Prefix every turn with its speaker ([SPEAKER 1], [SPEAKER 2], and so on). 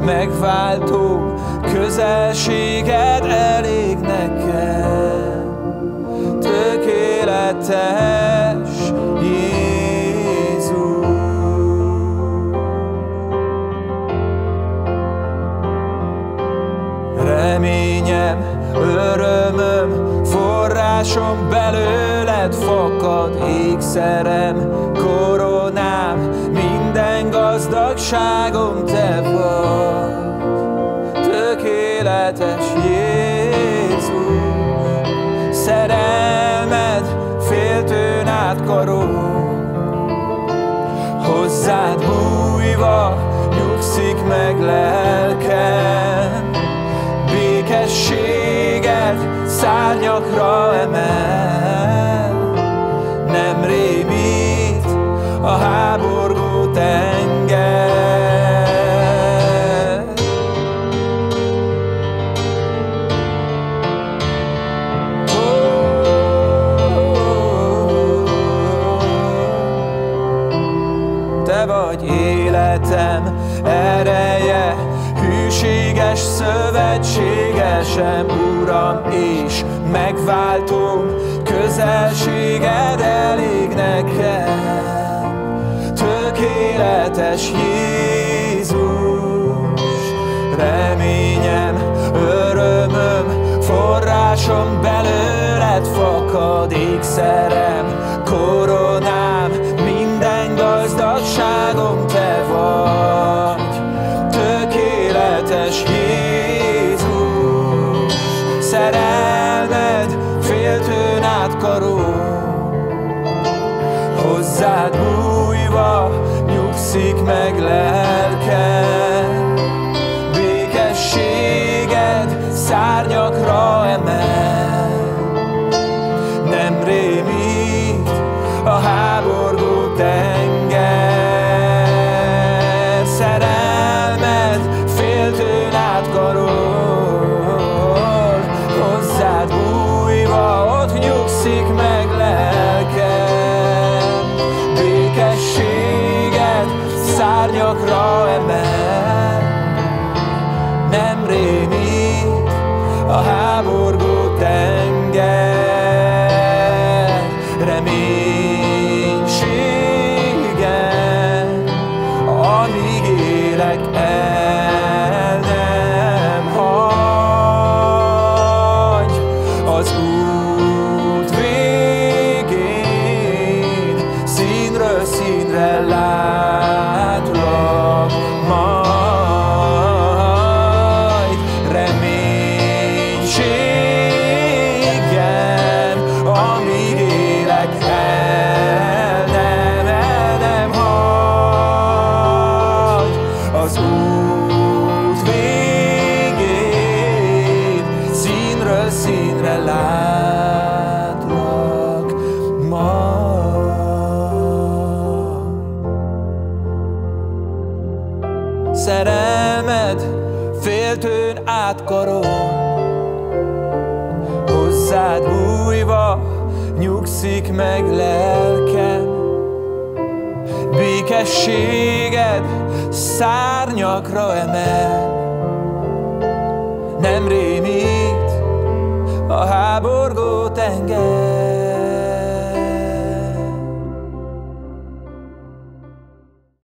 [SPEAKER 1] megváltóm, közelséged elég nekem. Tökéletes Jézus. Reményem, örömöm, forrásom belőled fakad, ékszerem, koronám, minden gazdagságom te vagy. Tökéletes Jézus, szerelmed féltőn átkarol, hozzád bújva nyugszik meg lelkem. Békességed szárnyakra emel, nem rémít a háborgó tenger. Te vagy életem ereje, hűséges szövetségesem, Uram és megváltóm, közelséged elég nekem. Tökéletes Jézus, reményem, örömöm, forrásom belőled fakad, ékszerem, koronám, minden gazdagságom te vagy. Tökéletes Jézus, szerelmed féltőn átkarol, hozzád bújva nyugszik meg lelkem. Békességed szárnyakra emel, nem rémít a háborgó tenger. Szerelmed féltőn átkarol, hozzád bújva ott nyugszik meg lelkem. Békességed szárnyakra emel, nem rémít a háborgó tenger. Reménységem, amíg élek, el nem hagy. Az út végén színről színre látlak majd. Reménységem, amíg élek, el nem hagy. Az út végén színről színre látlak majd. Szerelmed féltőn átkarol, hozzád bújva nyugszik meg lelkem. Békességed szárnyakra emel, nem rémít a háborgó tenger.